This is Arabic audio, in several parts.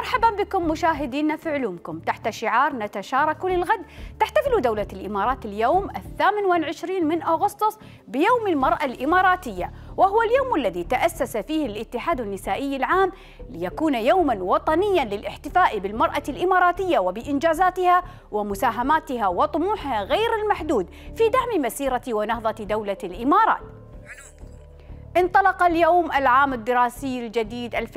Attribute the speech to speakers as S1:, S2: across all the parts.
S1: مرحبا بكم مشاهدينا في علومكم. تحت شعار نتشارك للغد، تحتفل دولة الإمارات اليوم 28 من أغسطس بيوم المرأة الإماراتية، وهو اليوم الذي تأسس فيه الاتحاد النسائي العام ليكون يوما وطنيا للاحتفاء بالمرأة الإماراتية وبإنجازاتها ومساهماتها وطموحها غير المحدود في دعم مسيرة ونهضة دولة الإمارات. انطلق اليوم العام الدراسي الجديد 2023-2024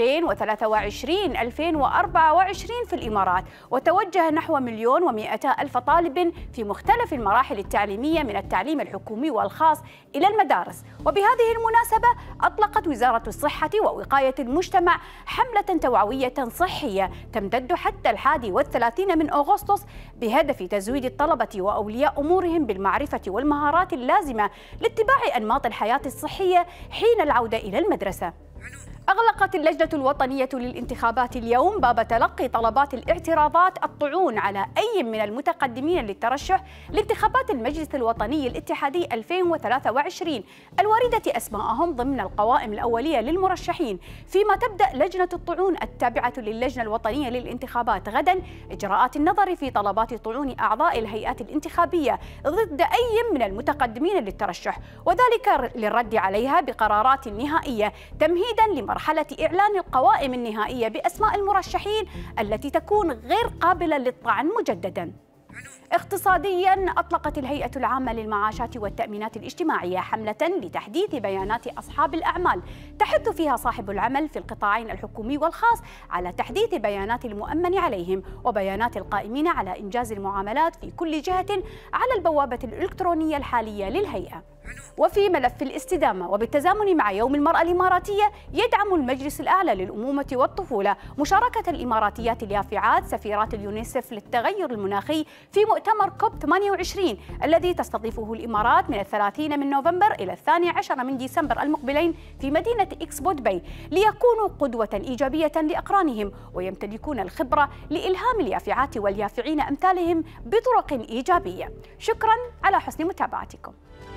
S1: في الإمارات، وتوجه نحو 1,200,000 طالب في مختلف المراحل التعليمية من التعليم الحكومي والخاص إلى المدارس. وبهذه المناسبة أطلقت وزارة الصحة ووقاية المجتمع حملة توعوية صحية تمتد حتى 31 من أغسطس بهدف تزويد الطلبة وأولياء أمورهم بالمعرفة والمهارات اللازمة لاتباع أنماط الحياة الصحية حين العودة إلى المدرسة. أغلقت اللجنة الوطنية للانتخابات اليوم باب تلقي طلبات الاعتراضات الطعون على أي من المتقدمين للترشح لانتخابات المجلس الوطني الاتحادي 2023 الواردة أسماءهم ضمن القوائم الأولية للمرشحين، فيما تبدأ لجنة الطعون التابعة للجنة الوطنية للانتخابات غدا إجراءات النظر في طلبات طعون أعضاء الهيئات الانتخابية ضد أي من المتقدمين للترشح، وذلك للرد عليها بقرارات نهائية تمهيدا مرحلة إعلان القوائم النهائية بأسماء المرشحين التي تكون غير قابلة للطعن مجدداً. اقتصادياً، أطلقت الهيئة العامة للمعاشات والتأمينات الاجتماعية حملة لتحديث بيانات أصحاب الأعمال تحث فيها صاحب العمل في القطاعين الحكومي والخاص على تحديث بيانات المؤمن عليهم وبيانات القائمين على إنجاز المعاملات في كل جهة على البوابة الإلكترونية الحالية للهيئة. وفي ملف الاستدامة، وبالتزامن مع يوم المرأة الإماراتية، يدعم المجلس الأعلى للأمومة والطفولة مشاركة الإماراتيات اليافعات سفيرات اليونيسف للتغير المناخي في مؤتمر كوب 28 الذي تستضيفه الإمارات من 30 من نوفمبر إلى 12 من ديسمبر المقبلين في مدينة إكسبو دبي، ليكونوا قدوة إيجابية لأقرانهم ويمتلكون الخبرة لإلهام اليافعات واليافعين أمثالهم بطرق إيجابية. شكرا على حسن متابعتكم.